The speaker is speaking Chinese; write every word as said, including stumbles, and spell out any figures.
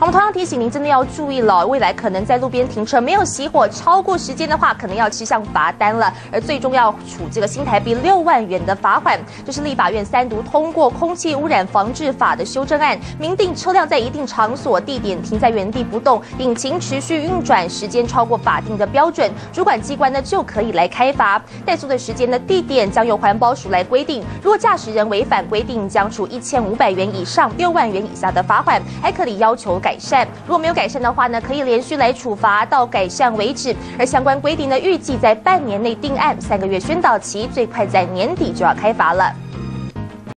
我们同样提醒您，真的要注意了，未来可能在路边停车没有熄火超过时间的话，可能要吃上罚单了，而最终要处这个新台币六万元的罚款。这是立法院三读通过空气污染防治法的修正案，明定车辆在一定场所地点停在原地不动，引擎持续运转时间超过法定的标准，主管机关呢就可以来开罚。怠速的时间的地点将由环保署来规定，如果驾驶人违反规定，将处一千五百元以上六万元以下的罚款，还可以要求改善。如果没有改善的话呢，可以连续来处罚到改善为止。而相关规定呢，预计在半年内定案，三个月宣导期，最快在年底就要开罚了。